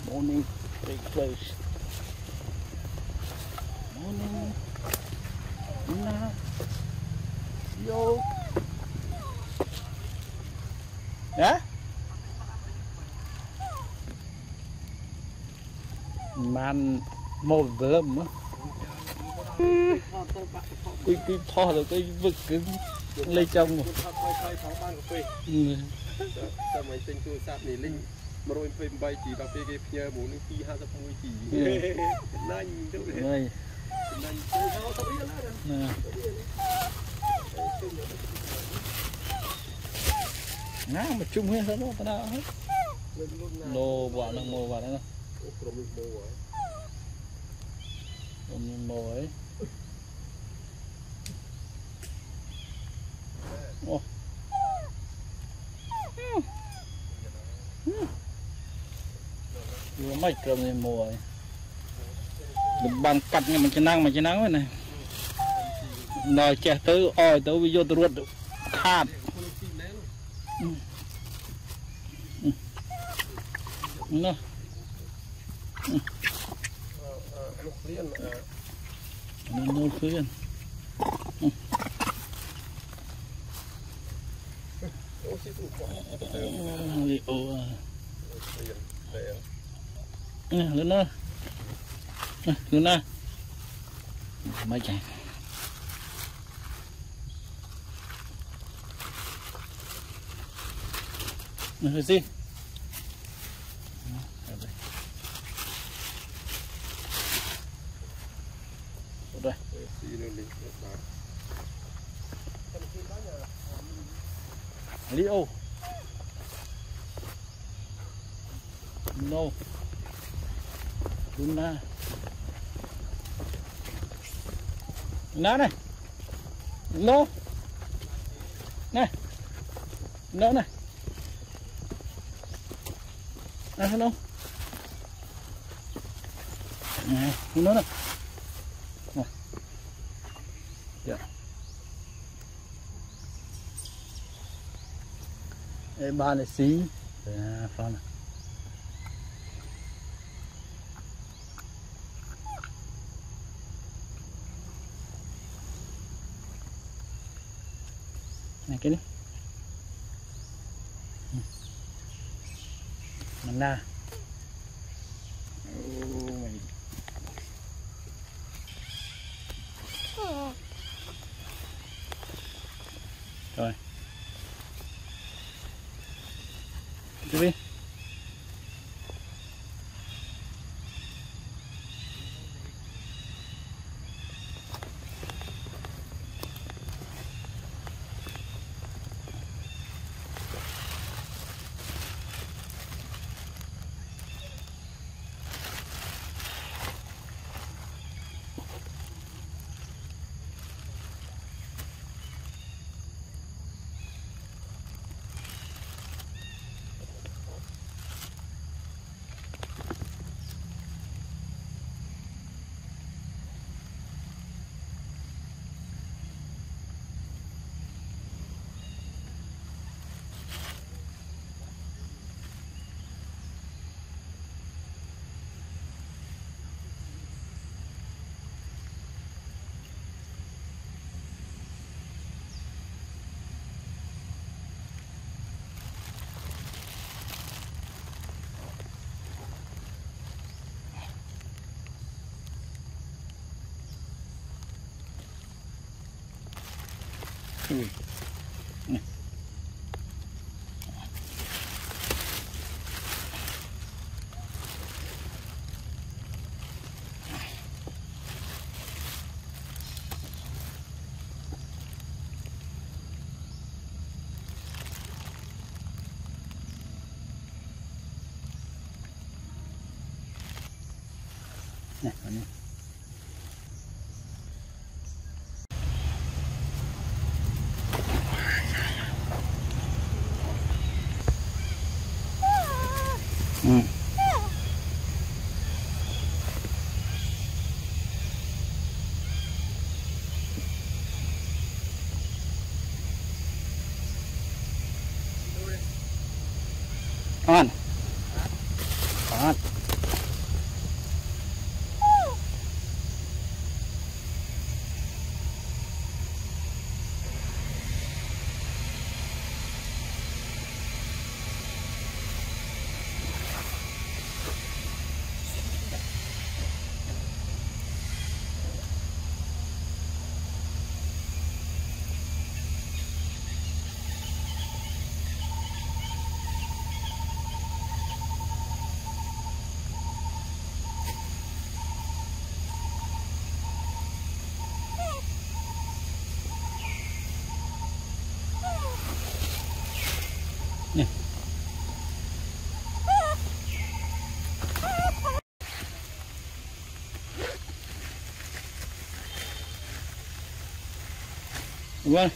Morning, very close. Morning. Nah. Yo. Hả? Man một lầm á. Cái thò rồi cái vực cứng lấy trong một. Sao mày tên tôi sạp này linh mà rồi phim bay chỉ vào cái nhờ bố nó khi 250 chỉ nanh đâu đấy nanh sao sao biết nữa nè mà chung hết hết đó tao hết lô vào nó mồ vào đó nè mồ ấy ô vừa mấy cầm này mồ ấy bàn cắt nhưng mà chỉ năng vậy này nói trẻ tới oi tới video tôi ruột khát nó nó phiền lên nữa Luna mấy chạy rồi xin rồi Leo no Luna Luna này no này no này hello này nó nè ba này xí phong này cái này mana rồi đi này này on vâng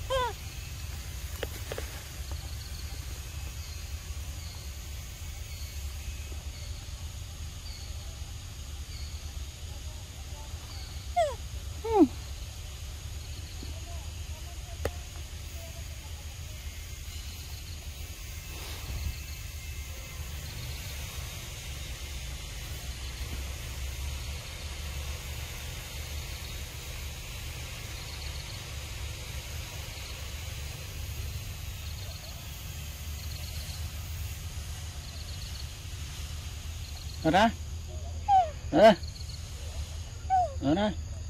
ở đây ở đây ở đây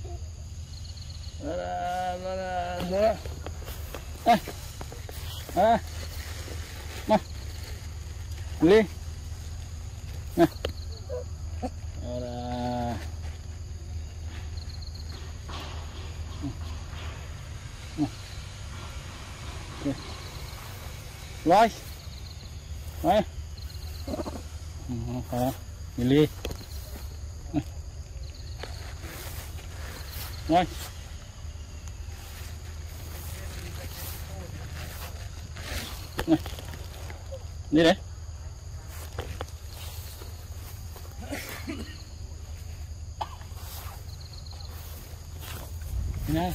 ở đây à mà lên nè ở đây rồi rồi đi rồi đi đấy nè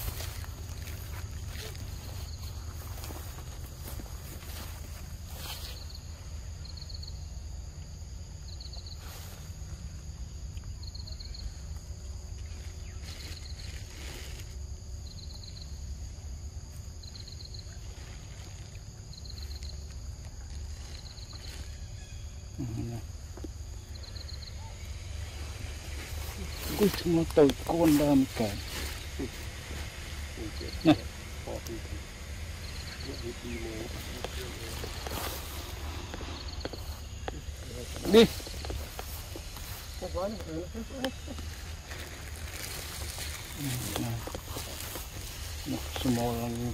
ui chúng nó tới con đam cả này đi small one.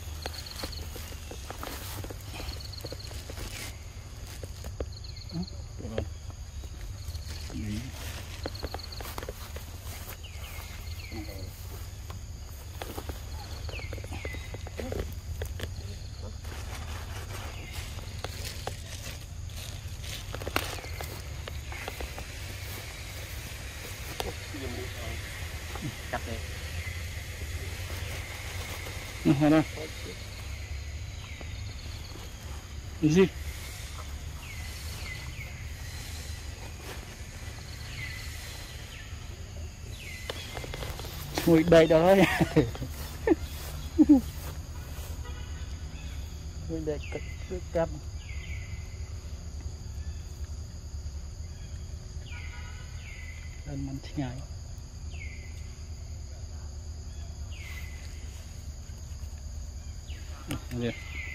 cắt đi Hả gì ngồi đây đó ngồi đây cắt cắt lên mình nhảy Dạ.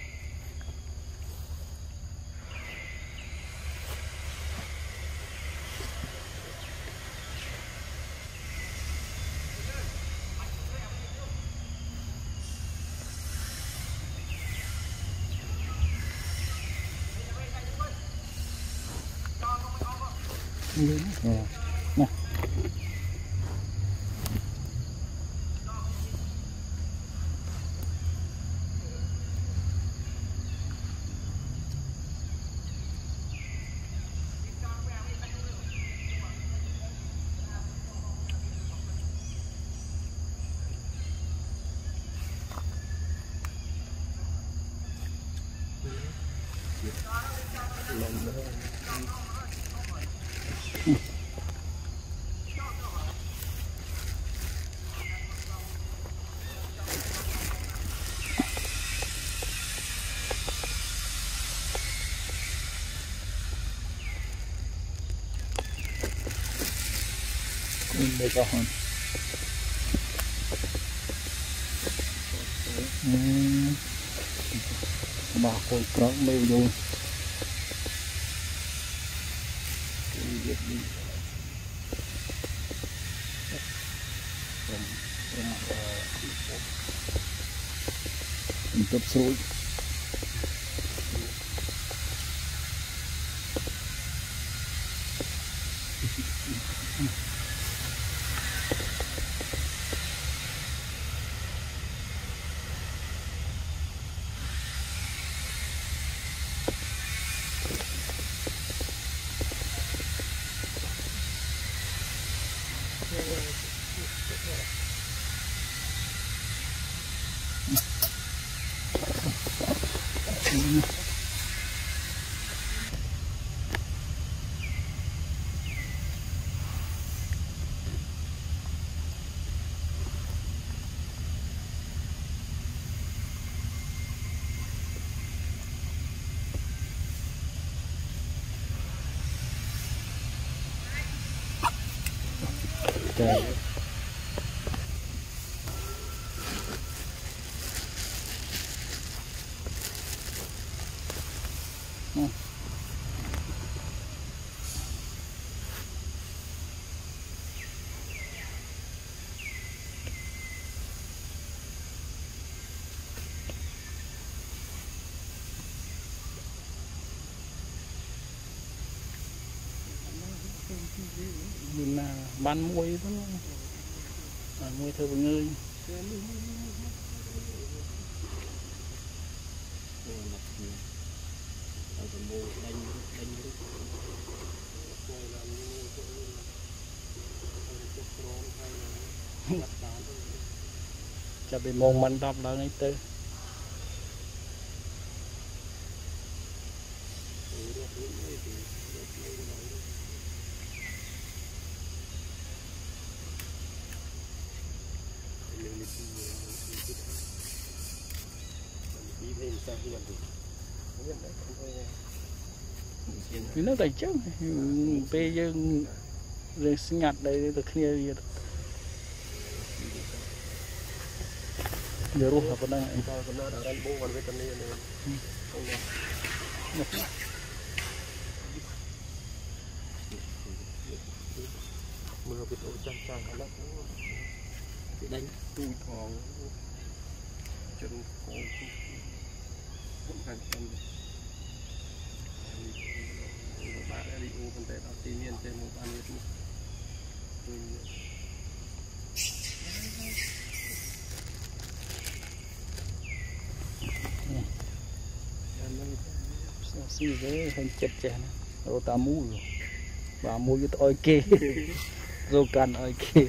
Nè. Đây có hơn bà coi có mêu vô tập sôi Trời. Nhìn là ban muối đó, muối thơ bằng ơi. Cho bị môn mình đọc đó ngay tư. Vì nó tại chứ bây giờ rồi sinh nhật đây được kia gì giờ ruột apa nang mưa bị ôi chang chang cả lớp đánh tui thòng chân cổ cũng thành chân bạn đã đi ô con té vào tiên nhiên trên một ban nhiệt xí với hình chết chè rồi ta mua rồi bà mua cho tôi kê rồi cần ơi kê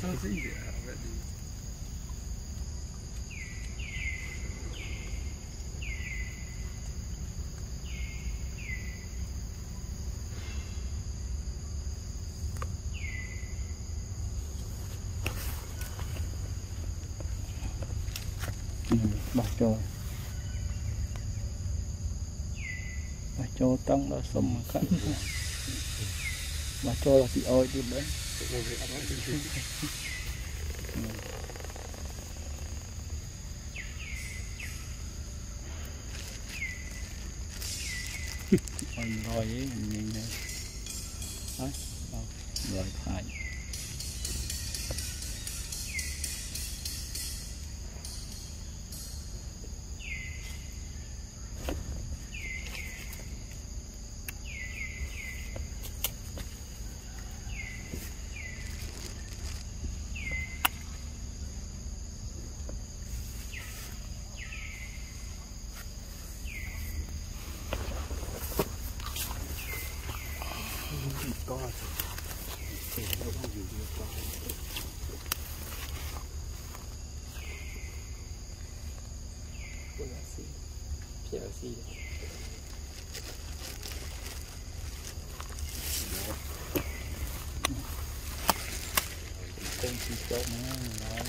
bà cho tăng đó xong mà cắt bà cho là bị oi đi đấy rồi ấy nhìn này đấy rồi phải có thì nó không dùng được con là xì phía xì con xì chốt nữa rồi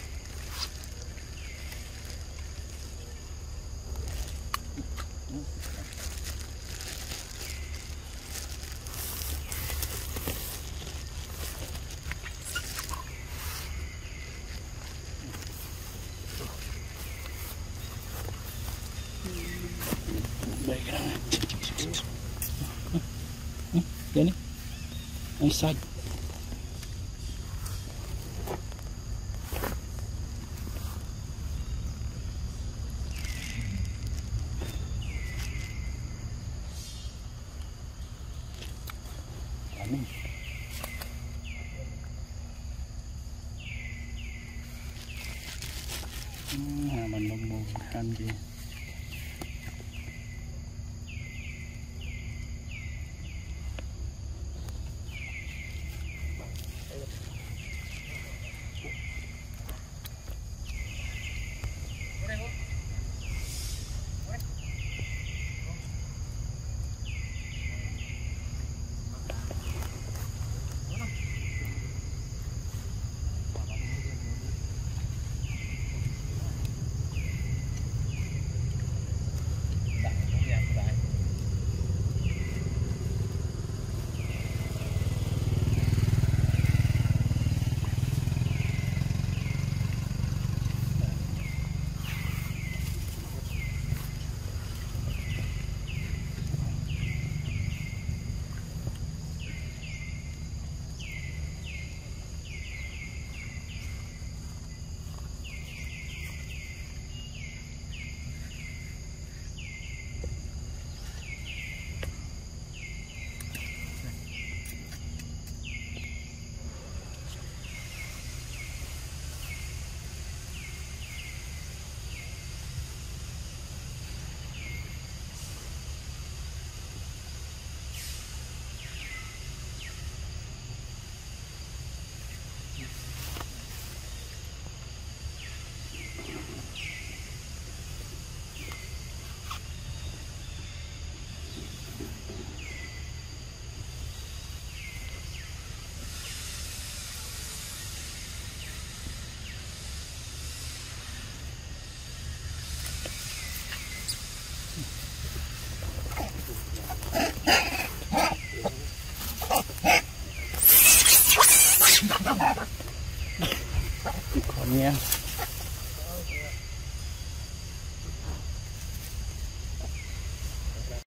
vậy nè anh xanh mình một khăn gì